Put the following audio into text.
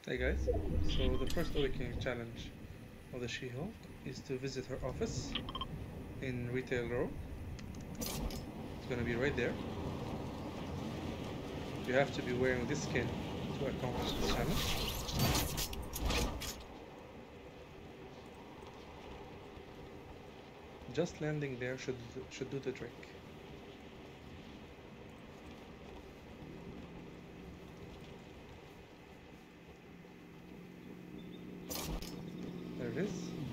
Hey guys, so the first awakening challenge of the She-Hulk is to visit her office in Retail Row. It's gonna be right there. You have to be wearing this skin to accomplish this challenge. Just landing there should do the trick. There it is.